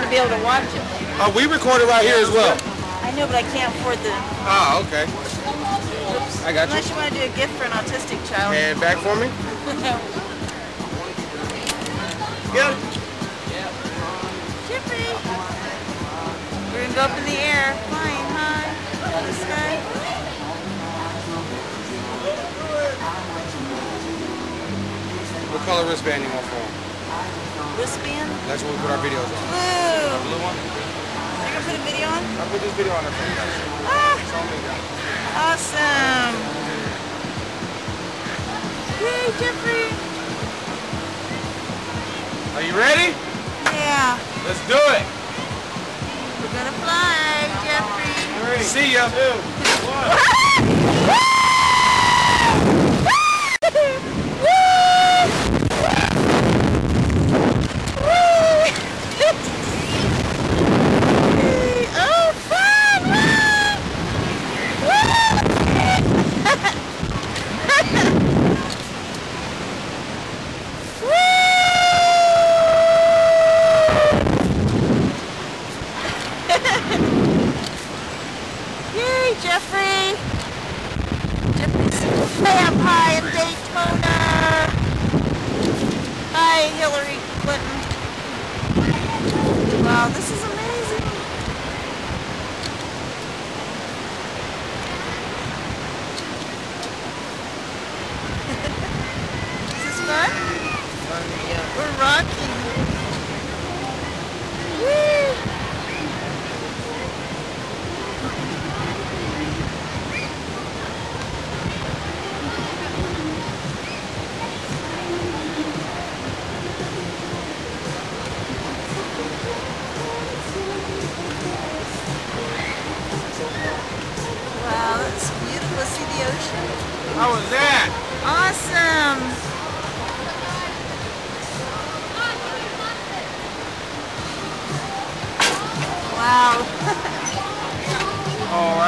to be able to watch it. We record it right here as well. I know, but I can't afford the... Ah, okay. Oops. I got you. Unless you want to do a gift for an autistic child. And back for me. Yeah. Jeffrey. We're going to go up in the air, flying high in the sky. What color wristband you want for him? Wristband? That's what we put our videos on. Blue. Blue one? You're going to put a video on? I'll put this video on there for you guys. Ah, It's on me, guys. awesome. Yay, Jeffrey. Are you ready? Yeah. Let's do it. We're going to fly, Jeffrey. 3, see ya. 2, 1. Yay, Jeffrey! Jeffrey's way up high in Daytona! Hi, Hillary Clinton. Wow, this is amazing. Is this fun? We're rocking. Woo! Wow, that's beautiful. See the ocean? How was that? Awesome. Wow. All right.